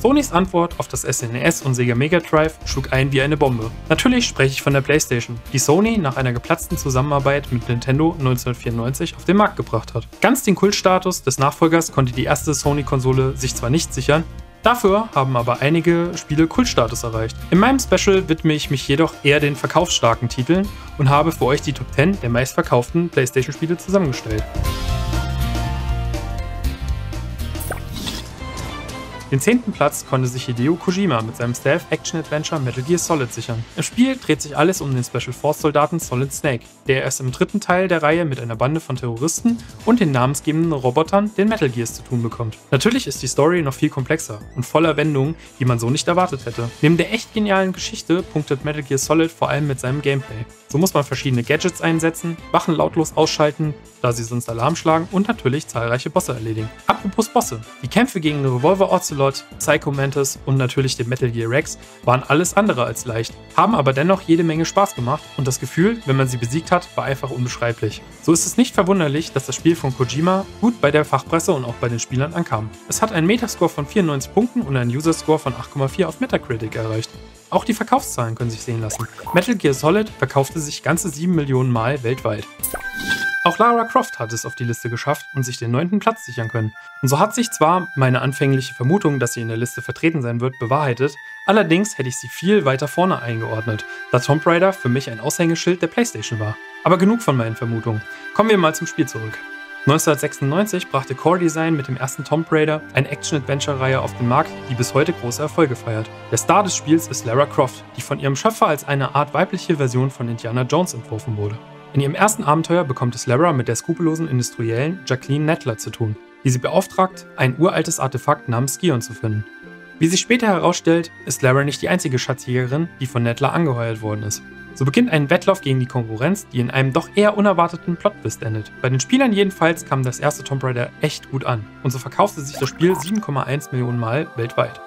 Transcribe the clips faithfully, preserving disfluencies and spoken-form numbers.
Sonys Antwort auf das S N E S und Sega Mega Drive schlug ein wie eine Bombe. Natürlich spreche ich von der PlayStation, die Sony nach einer geplatzten Zusammenarbeit mit Nintendo neunzehnhundertvierundneunzig auf den Markt gebracht hat. Ganz den Kultstatus des Nachfolgers konnte die erste Sony-Konsole sich zwar nicht sichern, dafür haben aber einige Spiele Kultstatus erreicht. In meinem Special widme ich mich jedoch eher den verkaufsstarken Titeln und habe für euch die Top zehn der meistverkauften PlayStation-Spiele zusammengestellt. Den zehnten Platz konnte sich Hideo Kojima mit seinem Stealth-Action-Adventure Metal Gear Solid sichern. Im Spiel dreht sich alles um den Special Force-Soldaten Solid Snake, der erst im dritten Teil der Reihe mit einer Bande von Terroristen und den namensgebenden Robotern, den Metal Gears, zu tun bekommt. Natürlich ist die Story noch viel komplexer und voller Wendungen, die man so nicht erwartet hätte. Neben der echt genialen Geschichte punktet Metal Gear Solid vor allem mit seinem Gameplay. So muss man verschiedene Gadgets einsetzen, Wachen lautlos ausschalten, da sie sonst Alarm schlagen, und natürlich zahlreiche Bosse erledigen. Apropos Bosse, die Kämpfe gegen den Revolver Ocelot, Psycho Mantis und natürlich den Metal Gear Rex waren alles andere als leicht, haben aber dennoch jede Menge Spaß gemacht und das Gefühl, wenn man sie besiegt hat, war einfach unbeschreiblich. So ist es nicht verwunderlich, dass das Spiel von Kojima gut bei der Fachpresse und auch bei den Spielern ankam. Es hat einen Metascore von vierundneunzig Punkten und einen User-Score von acht Komma vier auf Metacritic erreicht. Auch die Verkaufszahlen können sich sehen lassen. Metal Gear Solid verkaufte sich ganze sieben Millionen Mal weltweit. Auch Lara Croft hat es auf die Liste geschafft und sich den neunten Platz sichern können. Und so hat sich zwar meine anfängliche Vermutung, dass sie in der Liste vertreten sein wird, bewahrheitet, allerdings hätte ich sie viel weiter vorne eingeordnet, da Tomb Raider für mich ein Aushängeschild der PlayStation war. Aber genug von meinen Vermutungen. Kommen wir mal zum Spiel zurück. neunzehnhundertsechsundneunzig brachte Core Design mit dem ersten Tomb Raider eine Action-Adventure-Reihe auf den Markt, die bis heute große Erfolge feiert. Der Star des Spiels ist Lara Croft, die von ihrem Schöpfer als eine Art weibliche Version von Indiana Jones entworfen wurde. In ihrem ersten Abenteuer bekommt es Lara mit der skrupellosen Industriellen Jacqueline Nettler zu tun, die sie beauftragt, ein uraltes Artefakt namens Scion zu finden. Wie sich später herausstellt, ist Lara nicht die einzige Schatzjägerin, die von Nettler angeheuert worden ist. So beginnt ein Wettlauf gegen die Konkurrenz, die in einem doch eher unerwarteten Plot-Twist endet. Bei den Spielern jedenfalls kam das erste Tomb Raider echt gut an und so verkaufte sich das Spiel sieben Komma eins Millionen Mal weltweit.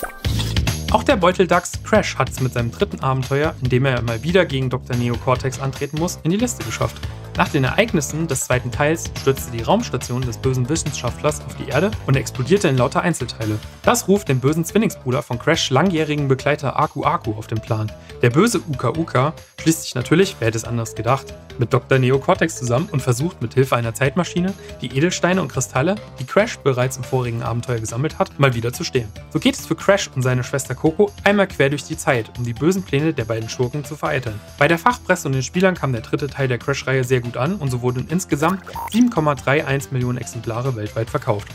Auch der Beuteldachs Crash hat es mit seinem dritten Abenteuer, in dem er mal wieder gegen Doktor Neo Cortex antreten muss, in die Liste geschafft. Nach den Ereignissen des zweiten Teils stürzte die Raumstation des bösen Wissenschaftlers auf die Erde und explodierte in lauter Einzelteile. Das ruft den bösen Zwillingsbruder von Crash' langjährigen Begleiter Aku Aku auf den Plan. Der böse Uka Uka schließt sich natürlich, wer hätte es anders gedacht, mit Doktor Neo Cortex zusammen und versucht mit Hilfe einer Zeitmaschine, die Edelsteine und Kristalle, die Crash bereits im vorigen Abenteuer gesammelt hat, mal wieder zu stehlen. So geht es für Crash und seine Schwester Coco einmal quer durch die Zeit, um die bösen Pläne der beiden Schurken zu vereiteln. Bei der Fachpresse und den Spielern kam der dritte Teil der Crash-Reihe sehr gut an und so wurden insgesamt sieben Komma einunddreißig Millionen Exemplare weltweit verkauft.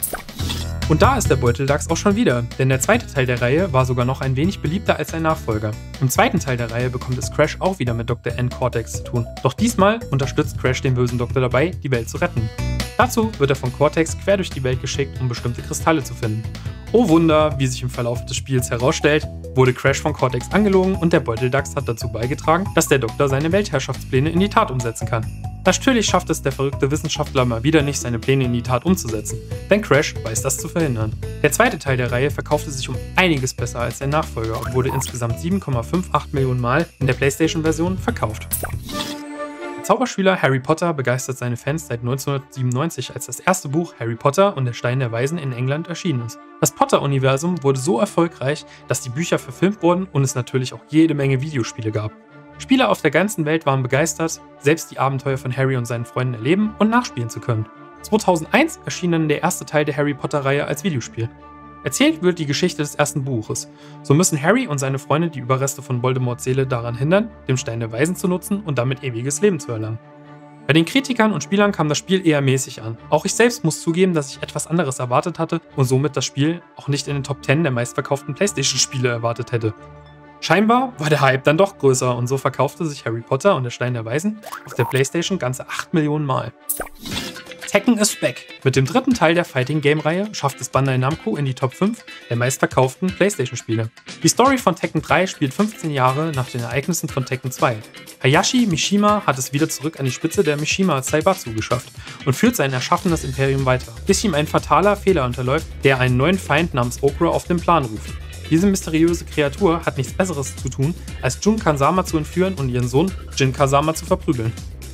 Und da ist der Beuteldachs auch schon wieder, denn der zweite Teil der Reihe war sogar noch ein wenig beliebter als sein Nachfolger. Im zweiten Teil der Reihe bekommt es Crash auch wieder mit Doktor N Cortex zu tun. Doch diesmal unterstützt Crash den bösen Doktor dabei, die Welt zu retten. Dazu wird er von Cortex quer durch die Welt geschickt, um bestimmte Kristalle zu finden. Oh Wunder, wie sich im Verlauf des Spiels herausstellt, wurde Crash von Cortex angelogen und der Beuteldachs hat dazu beigetragen, dass der Doktor seine Weltherrschaftspläne in die Tat umsetzen kann. Natürlich schafft es der verrückte Wissenschaftler mal wieder nicht, seine Pläne in die Tat umzusetzen, denn Crash weiß das zu verhindern. Der zweite Teil der Reihe verkaufte sich um einiges besser als sein Nachfolger und wurde insgesamt sieben Komma achtundfünfzig Millionen Mal in der PlayStation-Version verkauft. Der Zauberschüler Harry Potter begeistert seine Fans seit neunzehnhundertsiebenundneunzig, als das erste Buch Harry Potter und der Stein der Weisen in England erschienen ist. Das Potter-Universum wurde so erfolgreich, dass die Bücher verfilmt wurden und es natürlich auch jede Menge Videospiele gab. Spieler auf der ganzen Welt waren begeistert, selbst die Abenteuer von Harry und seinen Freunden erleben und nachspielen zu können. zweitausendeins erschien dann der erste Teil der Harry Potter-Reihe als Videospiel. Erzählt wird die Geschichte des ersten Buches. So müssen Harry und seine Freunde die Überreste von Voldemorts Seele daran hindern, den Stein der Weisen zu nutzen und damit ewiges Leben zu erlangen. Bei den Kritikern und Spielern kam das Spiel eher mäßig an. Auch ich selbst muss zugeben, dass ich etwas anderes erwartet hatte und somit das Spiel auch nicht in den Top zehn der meistverkauften PlayStation-Spiele erwartet hätte. Scheinbar war der Hype dann doch größer und so verkaufte sich Harry Potter und der Stein der Weisen auf der PlayStation ganze acht Millionen Mal. Tekken is back. Mit dem dritten Teil der Fighting-Game-Reihe schafft es Bandai Namco in die Top fünf der meistverkauften PlayStation-Spiele. Die Story von Tekken drei spielt fünfzehn Jahre nach den Ereignissen von Tekken zwei. Hayashi Mishima hat es wieder zurück an die Spitze der Mishima Zaibatsu geschafft und führt sein erschaffenes Imperium weiter, bis ihm ein fataler Fehler unterläuft, der einen neuen Feind namens Okra auf den Plan ruft. Diese mysteriöse Kreatur hat nichts Besseres zu tun, als Jun Kazama zu entführen und ihren Sohn Jin Kazama zu verprügeln.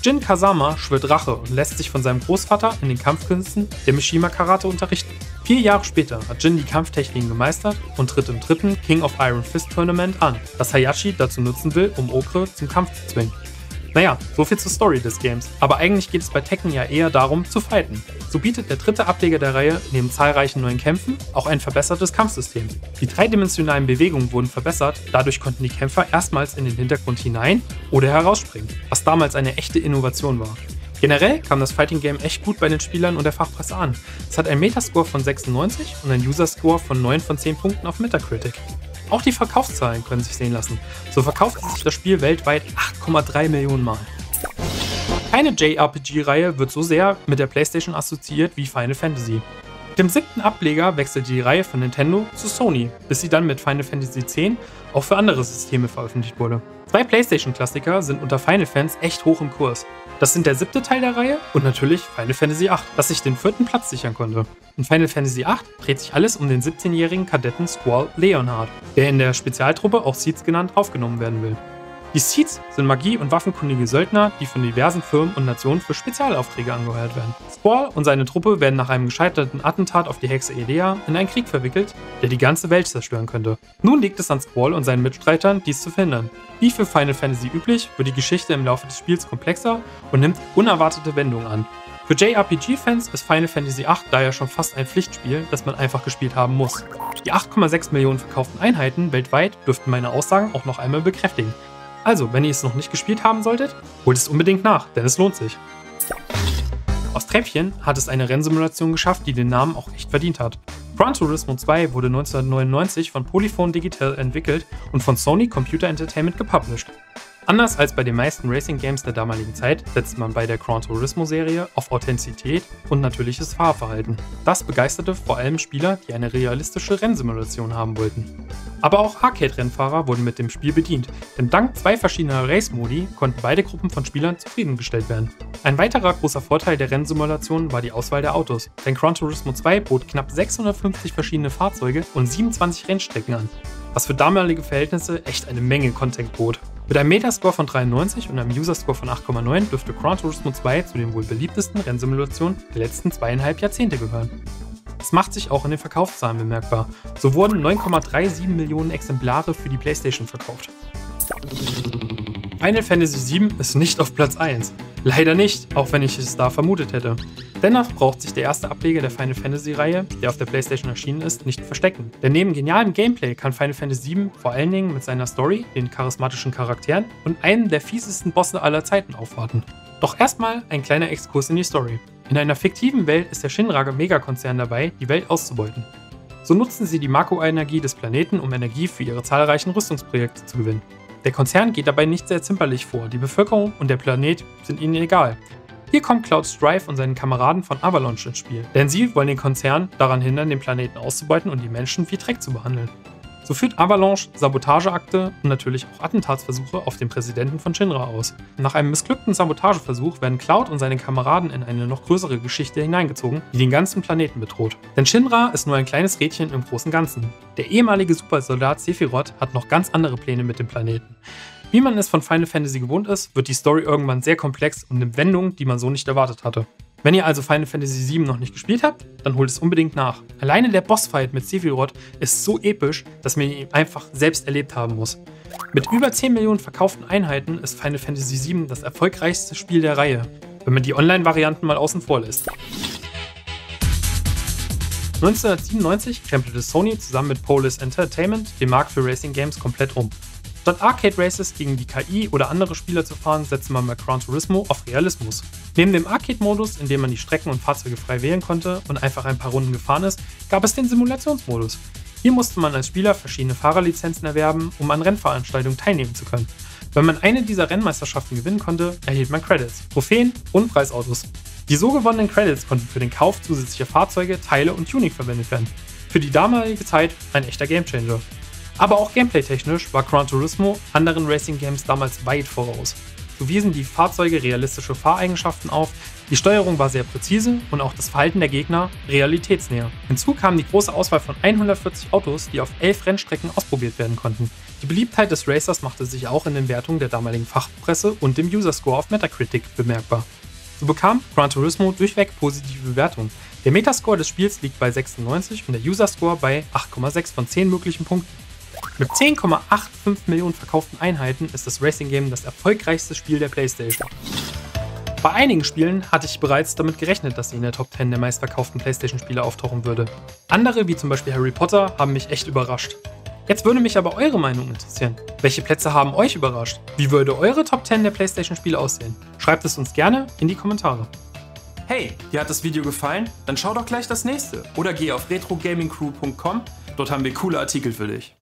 Jin Kazama schwört Rache und lässt sich von seinem Großvater in den Kampfkünsten der Mishima Karate unterrichten. Vier Jahre später hat Jin die Kampftechniken gemeistert und tritt im dritten King of Iron Fist Tournament an, das Hayashi dazu nutzen will, um Okre zum Kampf zu zwingen. Naja, soviel zur Story des Games, aber eigentlich geht es bei Tekken ja eher darum, zu fighten. So bietet der dritte Ableger der Reihe neben zahlreichen neuen Kämpfen auch ein verbessertes Kampfsystem. Die dreidimensionalen Bewegungen wurden verbessert, dadurch konnten die Kämpfer erstmals in den Hintergrund hinein oder herausspringen, was damals eine echte Innovation war. Generell kam das Fighting Game echt gut bei den Spielern und der Fachpresse an. Es hat einen Metascore von sechsundneunzig und einen User-Score von neun von zehn Punkten auf Metacritic. Auch die Verkaufszahlen können sich sehen lassen. So verkaufte sich das Spiel weltweit acht Komma drei Millionen Mal. Keine J R P G-Reihe wird so sehr mit der PlayStation assoziiert wie Final Fantasy. Mit dem siebten Ableger wechselte die Reihe von Nintendo zu Sony, bis sie dann mit Final Fantasy X auch für andere Systeme veröffentlicht wurde. Zwei PlayStation-Klassiker sind unter Final-Fans echt hoch im Kurs. Das sind der siebte Teil der Reihe und natürlich Final Fantasy acht, das sich den vierten Platz sichern konnte. In Final Fantasy acht dreht sich alles um den siebzehnjährigen Kadetten Squall Leonhard, der in der Spezialtruppe, auch Seeds genannt, aufgenommen werden will. Die Seeds sind magie- und waffenkundige Söldner, die von diversen Firmen und Nationen für Spezialaufträge angeheuert werden. Squall und seine Truppe werden nach einem gescheiterten Attentat auf die Hexe Elea in einen Krieg verwickelt, der die ganze Welt zerstören könnte. Nun liegt es an Squall und seinen Mitstreitern, dies zu verhindern. Wie für Final Fantasy üblich, wird die Geschichte im Laufe des Spiels komplexer und nimmt unerwartete Wendungen an. Für J R P G-Fans ist Final Fantasy acht daher schon fast ein Pflichtspiel, das man einfach gespielt haben muss. Die acht Komma sechs Millionen verkauften Einheiten weltweit dürften meine Aussagen auch noch einmal bekräftigen. Also, wenn ihr es noch nicht gespielt haben solltet, holt es unbedingt nach, denn es lohnt sich. Aus Treppchen hat es eine Rennsimulation geschafft, die den Namen auch echt verdient hat. Gran Turismo zwei wurde neunzehnhundertneunundneunzig von Polyphon Digital entwickelt und von Sony Computer Entertainment gepublished. Anders als bei den meisten Racing-Games der damaligen Zeit setzt man bei der Gran Turismo-Serie auf Authentizität und natürliches Fahrverhalten. Das begeisterte vor allem Spieler, die eine realistische Rennsimulation haben wollten. Aber auch Arcade-Rennfahrer wurden mit dem Spiel bedient, denn dank zwei verschiedener Race-Modi konnten beide Gruppen von Spielern zufriedengestellt werden. Ein weiterer großer Vorteil der Rennsimulation war die Auswahl der Autos, denn Gran Turismo zwei bot knapp sechshundertfünfzig verschiedene Fahrzeuge und siebenundzwanzig Rennstrecken an, was für damalige Verhältnisse echt eine Menge Content bot. Mit einem Metascore von dreiundneunzig und einem User-Score von acht Komma neun dürfte Gran Turismo zwei zu den wohl beliebtesten Rennsimulationen der letzten zweieinhalb Jahrzehnte gehören. Das macht sich auch in den Verkaufszahlen bemerkbar. So wurden neun Komma siebenunddreißig Millionen Exemplare für die PlayStation verkauft. Final Fantasy sieben ist nicht auf Platz eins. Leider nicht, auch wenn ich es da vermutet hätte. Dennoch braucht sich der erste Ableger der Final Fantasy-Reihe, der auf der PlayStation erschienen ist, nicht verstecken. Denn neben genialem Gameplay kann Final Fantasy sieben vor allen Dingen mit seiner Story, den charismatischen Charakteren und einem der fiesesten Bosse aller Zeiten aufwarten. Doch erstmal ein kleiner Exkurs in die Story. In einer fiktiven Welt ist der Shinra-Megakonzern dabei, die Welt auszubeuten. So nutzen sie die Makroenergie des Planeten, um Energie für ihre zahlreichen Rüstungsprojekte zu gewinnen. Der Konzern geht dabei nicht sehr zimperlich vor, die Bevölkerung und der Planet sind ihnen egal. Hier kommt Cloud Strife und seinen Kameraden von Avalanche ins Spiel, denn sie wollen den Konzern daran hindern, den Planeten auszubeuten und die Menschen wie Dreck zu behandeln. So führt Avalanche Sabotageakte und natürlich auch Attentatsversuche auf den Präsidenten von Shinra aus. Nach einem missglückten Sabotageversuch werden Cloud und seine Kameraden in eine noch größere Geschichte hineingezogen, die den ganzen Planeten bedroht. Denn Shinra ist nur ein kleines Rädchen im großen Ganzen. Der ehemalige Supersoldat Sephiroth hat noch ganz andere Pläne mit dem Planeten. Wie man es von Final Fantasy gewohnt ist, wird die Story irgendwann sehr komplex und nimmt Wendungen, die man so nicht erwartet hatte. Wenn ihr also Final Fantasy sieben noch nicht gespielt habt, dann holt es unbedingt nach. Alleine der Bossfight mit Sephiroth ist so episch, dass man ihn einfach selbst erlebt haben muss. Mit über zehn Millionen verkauften Einheiten ist Final Fantasy sieben das erfolgreichste Spiel der Reihe, wenn man die Online-Varianten mal außen vor lässt. neunzehnhundertsiebenundneunzig krempelte Sony zusammen mit Polis Entertainment den Markt für Racing Games komplett um. Statt Arcade Races gegen die K I oder andere Spieler zu fahren, setzte man bei Gran Turismo auf Realismus. Neben dem Arcade-Modus, in dem man die Strecken und Fahrzeuge frei wählen konnte und einfach ein paar Runden gefahren ist, gab es den Simulationsmodus. Hier musste man als Spieler verschiedene Fahrerlizenzen erwerben, um an Rennveranstaltungen teilnehmen zu können. Wenn man eine dieser Rennmeisterschaften gewinnen konnte, erhielt man Credits, Trophäen und Preisautos. Die so gewonnenen Credits konnten für den Kauf zusätzlicher Fahrzeuge, Teile und Tuning verwendet werden. Für die damalige Zeit ein echter Gamechanger. Aber auch gameplay-technisch war Gran Turismo anderen Racing-Games damals weit voraus. So wiesen die Fahrzeuge realistische Fahreigenschaften auf, Die Steuerung war sehr präzise und auch das Verhalten der Gegner realitätsnäher. Hinzu kam die große Auswahl von hundertvierzig Autos, die auf elf Rennstrecken ausprobiert werden konnten. Die Beliebtheit des Racers machte sich auch in den Wertungen der damaligen Fachpresse und dem User-Score auf Metacritic bemerkbar. So bekam Gran Turismo durchweg positive Bewertungen. Der Metascore des Spiels liegt bei sechsundneunzig und der User-Score bei acht Komma sechs von zehn möglichen Punkten. Mit zehn Komma fünfundachtzig Millionen verkauften Einheiten ist das Racing-Game das erfolgreichste Spiel der PlayStation. Bei einigen Spielen hatte ich bereits damit gerechnet, dass sie in der Top zehn der meistverkauften PlayStation-Spiele auftauchen würde. Andere, wie zum Beispiel Harry Potter, haben mich echt überrascht. Jetzt würde mich aber eure Meinung interessieren. Welche Plätze haben euch überrascht? Wie würde eure Top zehn der PlayStation-Spiele aussehen? Schreibt es uns gerne in die Kommentare. Hey, dir hat das Video gefallen? Dann schau doch gleich das nächste oder geh auf retro gaming crew punkt com, dort haben wir coole Artikel für dich.